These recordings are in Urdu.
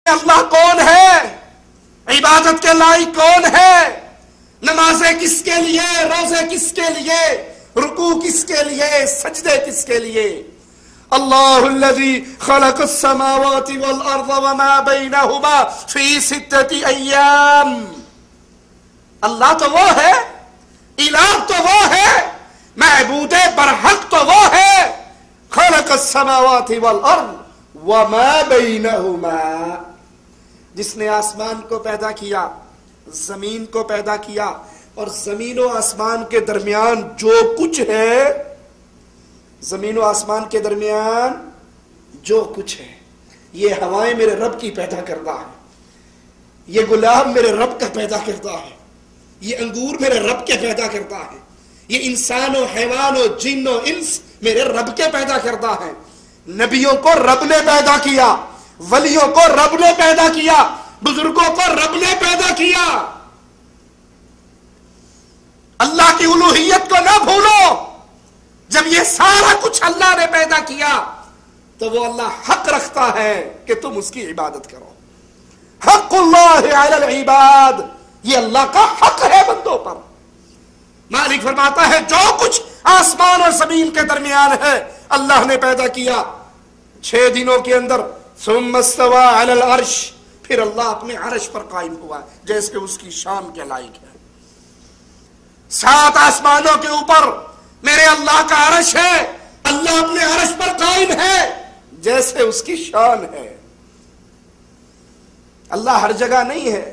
اللہ کون ہے؟ عبادت کے لائق کون ہے؟ نمازیں کس کے لیے؟ روزے کس کے لیے؟ رکوع کس کے لیے؟ سجدے کس کے لیے؟ اللہ الذی خلق السماوات والارض وما بینہما فی 6 ایام. اللہ تو وہ ہے، الہ تو وہ ہے، معبود برحق تو وہ ہے. خلق السماوات والارض وما بینہما، جس نے آسمان کو پیدا کیا، زمین کو پیدا کیا، اور زمین و آسمان کے درمیان جو کچھ ہے، زمین و آسمان کے درمیان جو کچھ ہے، یہ ہوائیں میرے رب کی پیدا کرتا ہے، یہ گلاب میرے رب کا پیدا کرتا ہے، یہ انگور میرے رب کے پیدا کرتا ہے، یہ انسان و حیوان و جن و انس میرے رب کے پیدا کرتا ہے. نبیوں کو رب نے پیدا کیا، ولیوں کو رب نے پیدا کیا، بزرگوں کو رب نے پیدا کیا. اللہ کی الوہیت کو نہ بھولو. جب یہ سارا کچھ اللہ نے پیدا کیا تو وہ اللہ حق رکھتا ہے کہ تم اس کی عبادت کرو. حق اللہ علی العباد، یہ اللہ کا حق ہے بندوں پر. مالک فرماتا ہے جو کچھ آسمان اور زمین کے درمیان ہے اللہ نے پیدا کیا 6 دنوں کے اندر. ثم استوى علی العرش، پھر اللہ اپنے عرش پر قائم ہوا جیسے اس کی شان کے لائق ہے. 7 آسمانوں کے اوپر میرے اللہ کا عرش ہے، اللہ اپنے عرش پر قائم ہے جیسے اس کی شان ہے. اللہ ہر جگہ نہیں ہے،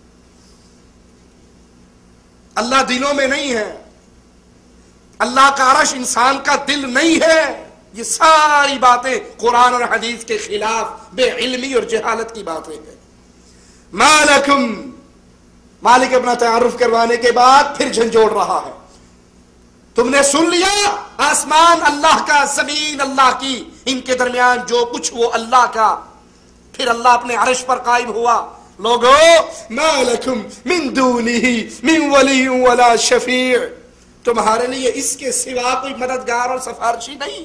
اللہ دلوں میں نہیں ہے، اللہ کا عرش انسان کا دل نہیں ہے. یہ ساری باتیں قرآن اور حدیث کے خلاف بے علمی اور جہالت کی باتیں ہیں. مالکم، مالک اپنا تعارف کروانے کے بعد پھر جھنجھوڑ رہا ہے. تم نے سن لیا، آسمان اللہ کا، زمین اللہ کی، ان کے درمیان جو کچھ وہ اللہ کا. پھر اللہ اپنے عرش پر قائم ہوا. لوگو ما لکم من دونہ من ولی ولا شفیع، تمہارے لیے اس کے سوا کوئی مددگار اور سفارشی نہیں.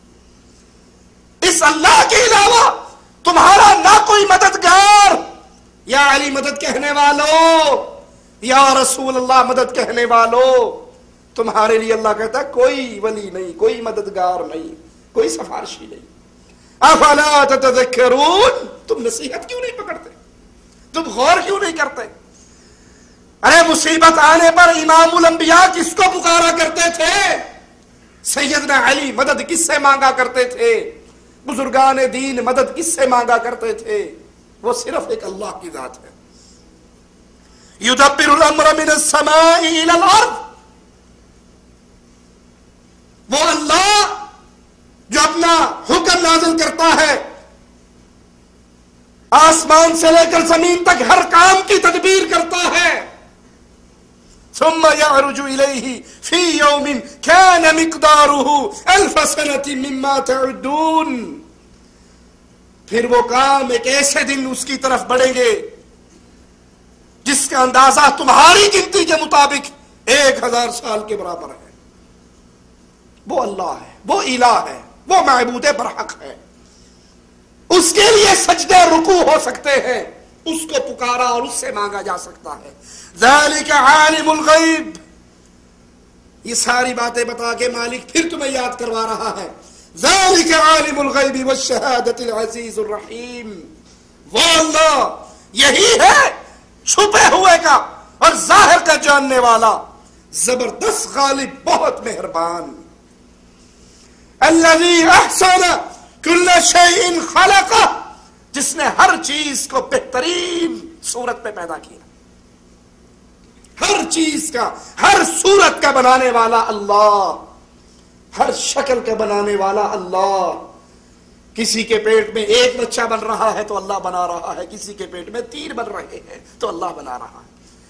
اس اللہ کے علاوہ تمہارا نہ کوئی مددگار. یا علی مدد کہنے والو، یا رسول اللہ مدد کہنے والو، تمہارے لیے اللہ کہتا ہے کوئی ولی نہیں، کوئی مددگار نہیں، کوئی سفارشی نہیں. افلا تتذکرون، تم نصیحت کیوں نہیں پکڑتے؟ تم غور کیوں نہیں کرتے؟ ارے مصیبت آنے پر امام الانبیاء کس کو پکارا کرتے تھے؟ سیدنا علی مدد کس سے مانگا کرتے تھے؟ بزرگان دین مدد کس سے مانگا کرتے تھے؟ وہ صرف ایک اللہ کی ذات ہے. یدبر الامر من السماء الى الارض، وہ اللہ جو اپنا حکم نازل کرتا ہے، آسمان سے لے کر زمین تک ہر کام کی تدبیر کرتا ہے. ثم يعرج إليه في يوم كان مقداره 1000 سنة مما تعدون، پھر وہ کام ایک ایسے دن اس کی طرف بڑھیں گے جس کا اندازہ تمہاری گنتی کے مطابق 1000 سال کے برابر ہے. وہ اللہ ہے، وہ الہ ہے، وہ معبود برحق ہے. اس کے لیے سجدے رکوع ہو سکتے ہیں، اس کو پکارا اور اس سے مانگا جا سکتا ہے. ذالک عالم الغیب، یہ ساری باتیں بتا کے مالک پھر تمہیں یاد کروا رہا ہے. ذالک عالم الغیب والشہادۃ العزیز الرحیم، وہ اللہ یہی ہے چھپے ہوئے کا اور ظاہر کا جاننے والا، زبردست غالب، بہت مہربان. الذی احسن کل شیء خلقہ، جس نے ہر چیز کو بہترین صورت پہ پیدا کیا. ہر چیز کا، ہر صورت کا بنانے والا اللہ، ہر شکل کا بنانے والا اللہ. کسی کے پیٹ میں 1 بچہ بن رہا ہے تو اللہ بنا رہا ہے، کسی کے پیٹ میں 3 بن رہے ہیں تو اللہ بنا رہا ہے.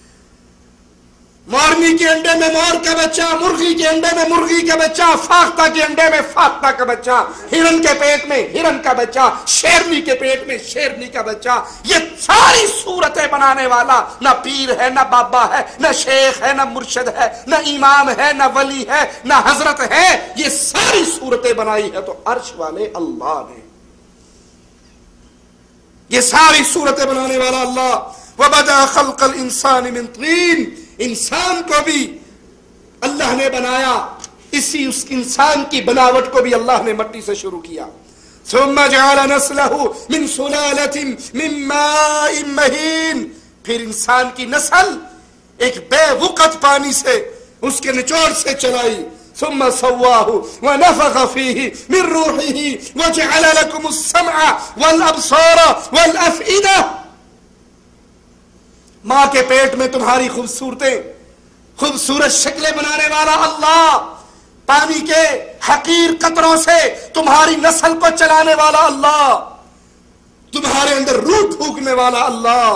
مورنی کے انڈے میں مور کا بچہ، مرغی کے انڈے میں مرغی کا بچہ، فاختہ کے انڈے میں فاختہ کا بچہ، ہرن کے پیٹ میں ہرن کا بچہ، شیرنی کے پیٹ میں شیرنی کا بچہ. یہ ساری صورتیں بنانے والا نہ پیر ہے، نہ بابا ہے، نہ شیخ ہے، نہ مرشد ہے، نہ امام ہے، نہ ولی ہے، نہ حضرت ہے. یہ ساری صورتیں بنائی ہے تو عرش والے اللہ نے. یہ ساری صورتیں بنانے والا اللہ. وَبَدَأَ خَلْقَ الْإِنسَانِ مِنْ طِينٍ، انسان کو بھی اللہ نے بنایا، اسی اس انسان کی بناوٹ کو بھی اللہ نے مٹی سے شروع کیا. ثُمَّ جَعَلَ نَسْلَهُ مِنْ سُلَالَةٍ مِنْ مَاءٍ مَهِينٍ، پھر انسان کی نسل ایک بے وقت پانی سے، اس کے نچوڑ سے چلائی. ثم سواه ونفخ فيه من روحه وجعل لكم السمع والابصار والافئده. ماں کے پیٹ میں تمہاری خوبصورت شکلیں بنانے والا اللہ، پانی کے حقیر قطروں سے تمہاری نسل کو چلانے والا اللہ، تمہارے اندر روح پھونکنے والا اللہ.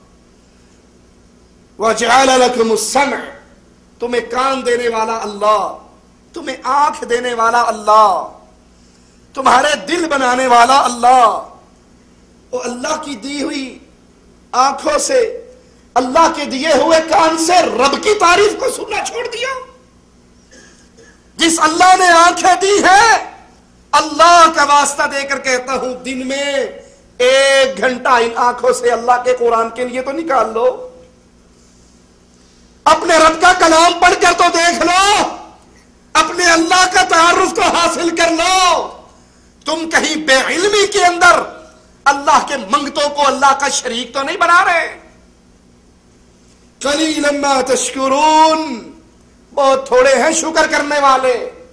وجعل لكم السمع، تمہیں کان دینے والا اللہ، تمہیں آنکھ دینے والا اللہ، تمہارے دل بنانے والا اللہ. وہ اللہ کی دی ہوئی آنکھوں سے، اللہ کے دیے ہوئے کان سے رب کی تعریف کو سننا چھوڑ دیا. جس اللہ نے آنکھیں دی ہیں، اللہ کا واسطہ دے کر کہتا ہوں، دن میں 1 گھنٹہ ان آنکھوں سے اللہ کے قرآن کے لیے تو نکال لو. اپنے رب کا کلام پڑھ کر تو دیکھ لو، اپنے اللہ کا تعارف تو حاصل کر لو. تم کہیں بے علمی کے اندر اللہ کے منگتوں کو اللہ کا شریک تو نہیں بنا رہے. قلیلا ما تشکرون، بہت تھوڑے ہیں شکر کرنے والے،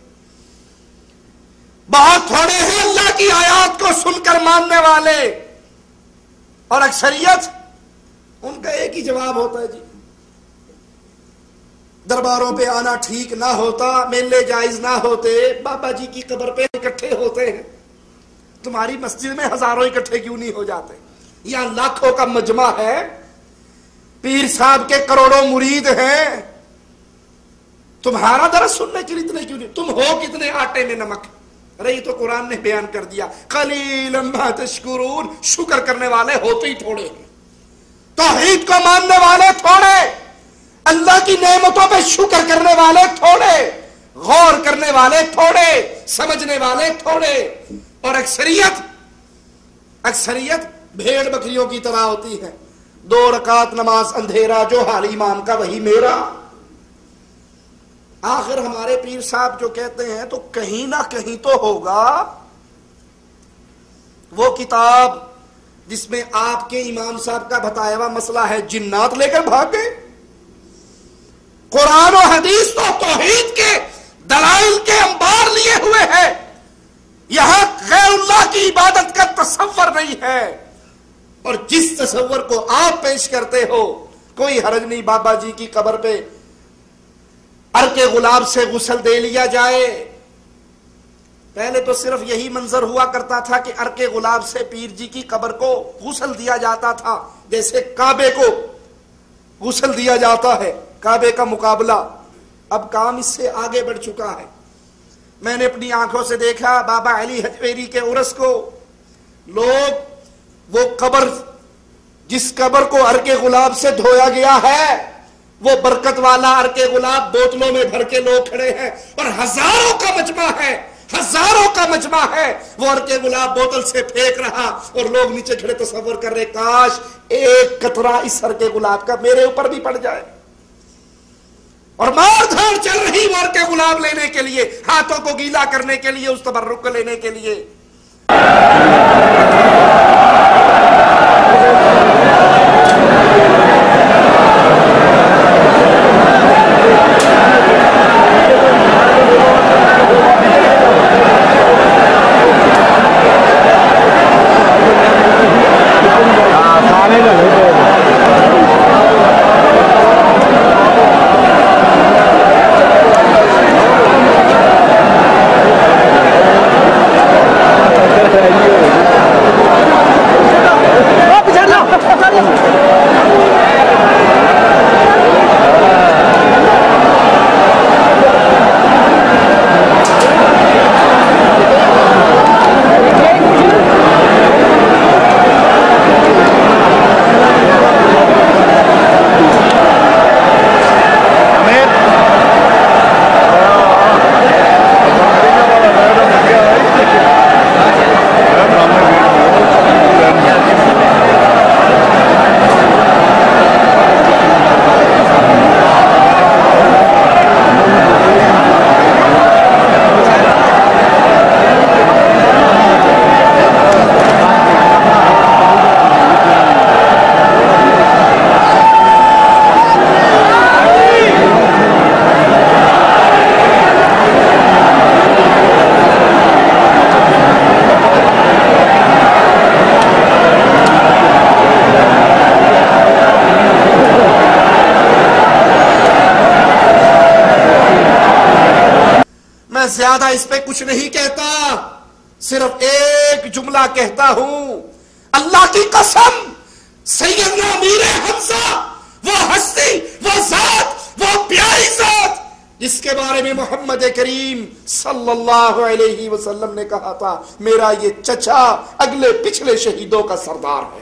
بہت تھوڑے ہیں اللہ کی آیات کو سن کر ماننے والے. اور اکثریت ان کا ایک ہی جواب ہوتا ہے، جی درباروں پہ آنا ٹھیک نہ ہوتا، میلے جائز نہ ہوتے، بابا جی کی قبر پہ اکٹھے ہوتے ہیں. تمہاری مسجد میں ہزاروں اکٹھے کیوں نہیں ہو جاتے؟ یہاں لاکھوں کا مجمع ہے، پیر صاحب کے کروڑوں مرید ہیں، تمہارا درس سننے کے لیے اتنے کیوں نہیں؟ تم ہو کتنے آٹے میں نمک؟ ارے یہ تو قرآن نے بیان کر دیا، قلیلا ما تشکرون، شکر کرنے والے ہوتے ہی تھوڑے ہیں، توحید کو ماننے والے تھوڑے، اللہ کی نعمتوں پہ شکر کرنے والے تھوڑے، غور کرنے والے تھوڑے، سمجھنے والے تھوڑے. اور اکثریت بھیڑ بکریوں کی طرح ہوتی ہے. 2 رکعت نماز اندھیرا، جو حال امام کا وہی میرا. آخر ہمارے پیر صاحب جو کہتے ہیں تو کہیں نہ کہیں تو ہوگا. وہ کتاب جس میں آپ کے امام صاحب کا بتایا ہوا مسئلہ ہے، جنات لے کر بھاگ گئے. قرآن و حدیث تو توحید کے دلائل کے انبار لیے ہوئے ہیں، یہاں غیر اللہ کی عبادت کا تصور نہیں ہے. اور جس تصور کو آپ پیش کرتے ہو، کوئی حرج نہیں بابا جی کی قبر پہ عرق گلاب سے غسل دے لیا جائے. پہلے تو صرف یہی منظر ہوا کرتا تھا کہ عرق گلاب سے پیر جی کی قبر کو غسل دیا جاتا تھا، جیسے کعبے کو غسل دیا جاتا ہے، کعبے کا مقابلہ. اب کام اس سے آگے بڑھ چکا ہے. میں نے اپنی آنکھوں سے دیکھا بابا علی حجویری کے عرس کو، لوگ وہ قبر، جس قبر کو عرق گلاب سے دھویا گیا ہے، وہ برکت والا عرق گلاب بوتلوں میں بھر کے لوگ کھڑے ہیں، اور ہزاروں کا مجمع ہے، ہزاروں کا مجمع ہے، وہ عرق گلاب بوتل سے پھینک رہا اور لوگ نیچے کھڑے تصور کر رہے کاش ایک قطرہ اس عرق گلاب کا میرے اوپر بھی پڑ جائے. اور مار دھاڑ چل رہی وہ عرق گلاب لینے کے لیے، ہاتھوں کو گیلا کرنے کے لیے، اس تبرک کو لینے کے لیے. میں زیادہ اس پہ کچھ نہیں کہتا، صرف ایک جملہ کہتا ہوں، اللہ کی قسم سیدنا امیر حمزہ وہ ہستی، وہ ذات، وہ پیاری ذات جس کے بارے میں محمد کریم صلی اللہ علیہ وسلم نے کہا تھا میرا یہ چچا اگلے پچھلے شہیدوں کا سردار ہے۔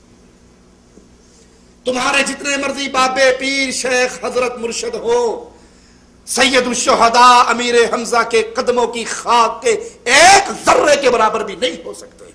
تمہارے جتنے مرضی بابے پیر شیخ حضرت مرشد ہو، سید الشہداء امیر حمزہ کے قدموں کی خاک کے ایک ذرے کے برابر بھی نہیں ہو سکتے۔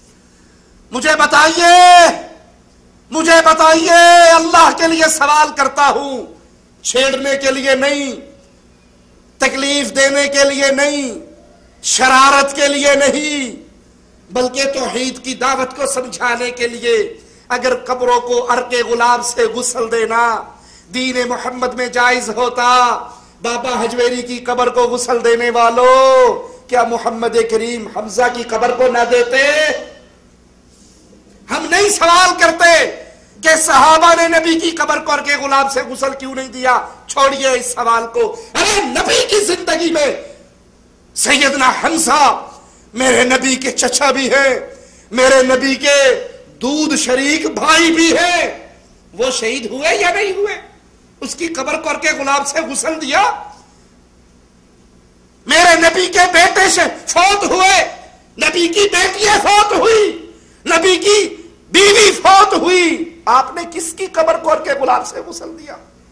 مجھے بتائیے اللہ کے لیے سوال کرتا ہوں، چھیڑنے کے لیے نہیں، تکلیف دینے کے لیے نہیں، شرارت کے لیے نہیں، بلکہ توحید کی دعوت کو سمجھانے کے لیے، اگر قبروں کو عرق گلاب سے غسل دینا دین محمد میں جائز ہوتا، بابا حجویری کی قبر کو غسل دینے والوں کیا محمد کریم حمزہ کی قبر کو نہ دیتے؟ ہم نہیں سوال کرتے کہ صحابہ نے نبی کی قبر کو عرق گلاب سے غسل کیوں نہیں دیا، چھوڑیے اس سوال کو۔ ارے نبی کی زندگی میں سیدنا حمزہ میرے نبی کے چچا بھی ہیں، میرے نبی کے دودھ شریک بھائی بھی ہیں، وہ شہید ہوئے یا نہیں ہوئے؟ اس کی قبر کو عرق گلاب سے غسل دیا؟ میرے نبی کے بیٹے سے فوت ہوئے، نبی کی بیٹیاں فوت ہوئی، نبی کی بیوی فوت ہوئی، آپ نے کس کی قبر کو عرق گلاب سے غسل دیا؟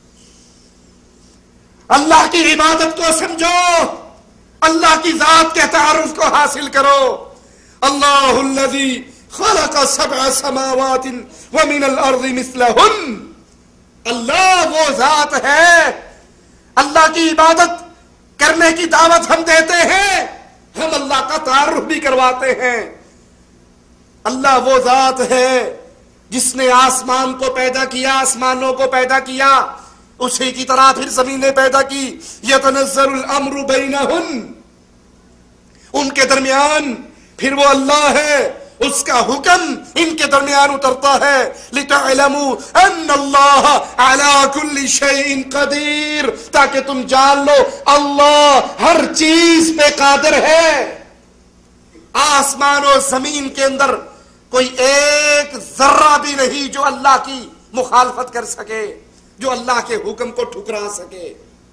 اللہ کی عبادت کو سمجھو، اللہ کی ذات کے تعارف کو حاصل کرو۔ اللہ الذی خلق سبع سماوات ومن الارض مثلہن، اللہ وہ ذات ہے، اللہ کی عبادت کرنے کی دعوت ہم دیتے ہیں، ہم اللہ کا تعارف بھی کرواتے ہیں۔ اللہ وہ ذات ہے جس نے آسمان کو پیدا کیا، آسمانوں کو پیدا کیا، اسی کی طرح پھر زمینیں پیدا کی، یتنزل الامر بینہن، ان کے درمیان پھر وہ اللہ ہے، اس کا حکم ان کے درمیان اترتا ہے، لِتَعْلَمُوا أَنَّ اللَّهَ عَلَىٰ كُلِّ شَيْءٍ قَدِيرٌ، تاکہ تم جان لو اللہ ہر چیز پہ قادر ہے۔ آسمان و زمین کے اندر کوئی ایک ذرہ بھی نہیں جو اللہ کی مخالفت کر سکے، جو اللہ کے حکم کو ٹھکرا سکے۔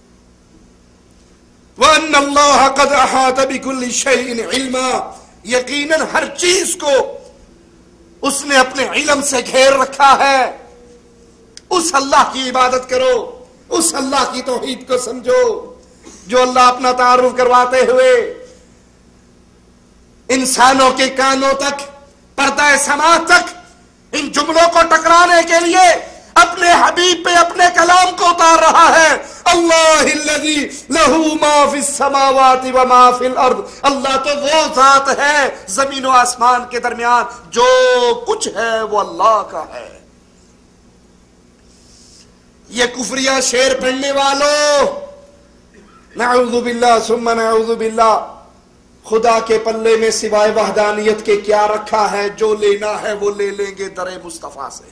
وَأَنَّ اللَّهَ قَدْ أَحَاطَ بِكُلِّ شَيْءٍ عِلْمًا، یقیناً ہر چیز کو اس نے اپنے علم سے گھیر رکھا ہے۔ اس اللہ کی عبادت کرو، اس اللہ کی توحید کو سمجھو، جو اللہ اپنا تعارف کرواتے ہوئے انسانوں کے کانوں تک، پردہ سماعت تک ان جملوں کو ٹکرانے کے لیے اپنے حبیب پہ اپنے کلام کو اتار رہا ہے۔ اللہ الذی لہ ما فی السماوات و ما فی الارض، اللہ تو وہ ذات ہے زمین و آسمان کے درمیان جو کچھ ہے وہ اللہ کا ہے۔ یہ کفریہ شعر پڑھنے والوں، نعوذ باللہ ثم نعوذ باللہ، خدا کے پلے میں سوائے وحدانیت کے کیا رکھا ہے؟ جو لینا ہے وہ لے لیں گے در مصطفیٰ سے۔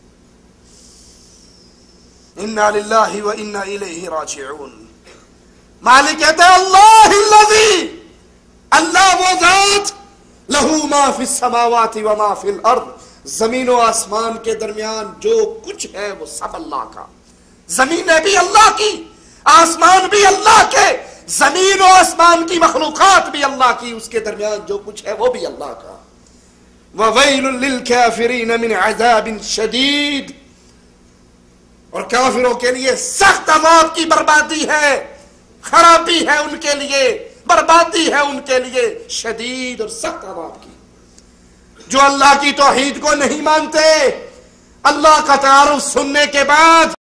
انا للہ و انا الیہ راجعون۔ مالک کہتے ہیں اللہ الذی، اللہ وہ ذات، لہو ما فی السماوات و ما فی الارض، زمین و آسمان کے درمیان جو کچھ ہے وہ سب اللہ کا، زمینیں بھی اللہ کی، آسمان بھی اللہ کے، زمین و آسمان کی مخلوقات بھی اللہ کی، اس کے درمیان جو کچھ ہے وہ بھی اللہ کا۔ وَوَيْلٌ لِّلْكَافِرِينَ مِنْ عَذَابٍ شَدِيدٍ، اور کافروں کے لیے سخت عذاب کی بربادی ہے، خرابی ہے ان کے لیے، بربادی ہے ان کے لیے شدید اور سخت عذاب کی۔ جو اللہ کی توحید کو نہیں مانتے، اللہ کا تعارف سننے کے بعد